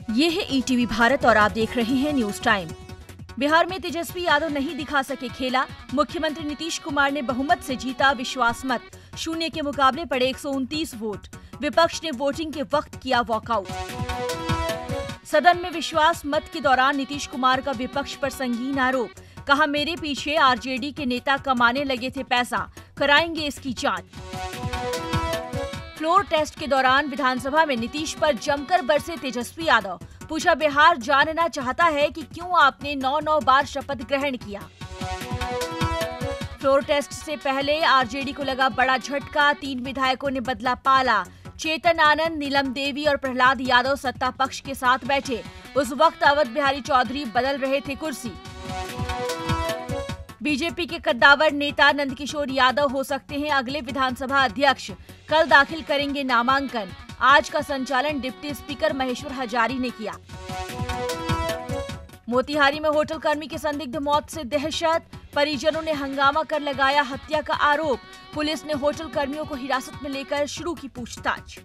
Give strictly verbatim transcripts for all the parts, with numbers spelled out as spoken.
ये है ईटीवी भारत और आप देख रहे हैं न्यूज टाइम। बिहार में तेजस्वी यादव नहीं दिखा सके खेला। मुख्यमंत्री नीतीश कुमार ने बहुमत से जीता विश्वास मत। शून्य के मुकाबले पड़े एक सौ उनतीस वोट। विपक्ष ने वोटिंग के वक्त किया वॉकआउट। सदन में विश्वास मत के दौरान नीतीश कुमार का विपक्ष पर संगीन आरोप। कहा, मेरे पीछे आरजेडी के नेता कमाने लगे थे पैसा, कराएंगे इसकी जांच। फ्लोर टेस्ट के दौरान विधानसभा में नीतीश पर जमकर बरसे तेजस्वी यादव। पूछा, बिहार जानना चाहता है कि क्यों आपने नौ नौ बार शपथ ग्रहण किया। फ्लोर टेस्ट से पहले आरजेडी को लगा बड़ा झटका। तीन विधायकों ने बदला पाला। चेतन आनंद, नीलम देवी और प्रहलाद यादव सत्ता पक्ष के साथ बैठे। उस वक्त अवध बिहारी चौधरी बदल रहे थे कुर्सी। बीजेपी के कद्दावर नेता नंदकिशोर यादव हो सकते हैं अगले विधानसभा अध्यक्ष। कल दाखिल करेंगे नामांकन। आज का संचालन डिप्टी स्पीकर महेश्वर हजारी ने किया। मोतिहारी में होटल कर्मी की संदिग्ध मौत से दहशत। परिजनों ने हंगामा कर लगाया हत्या का आरोप। पुलिस ने होटल कर्मियों को हिरासत में लेकर शुरू की पूछताछ।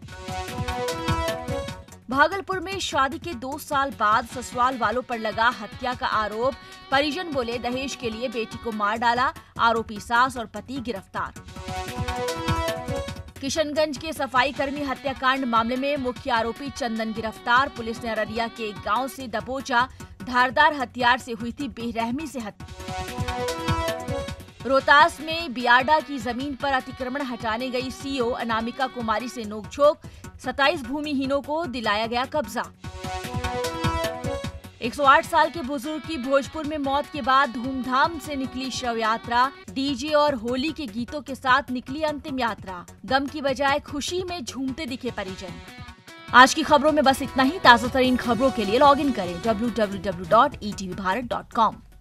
भागलपुर में शादी के दो साल बाद ससुराल वालों पर लगा हत्या का आरोप। परिजन बोले, दहेज के लिए बेटी को मार डाला। आरोपी सास और पति गिरफ्तार। किशनगंज के सफाई कर्मी हत्याकांड मामले में मुख्य आरोपी चंदन गिरफ्तार। पुलिस ने अररिया के एक गांव से दबोचा। धारदार हथियार से हुई थी बेरहमी से हत्या। रोहतास में बियाडा की जमीन पर अतिक्रमण हटाने गई सीओ अनामिका कुमारी से नोकझोंक। सत्ताईस भूमिहीनों को दिलाया गया कब्जा। एक सौ आठ साल के बुजुर्ग की भोजपुर में मौत के बाद धूमधाम से निकली शव यात्रा। डीजे और होली के गीतों के साथ निकली अंतिम यात्रा। गम की बजाय खुशी में झूमते दिखे परिजन। आज की खबरों में बस इतना ही। ताजा तरीन खबरों के लिए लॉग इन करें W W W dot E T V Bharat dot com.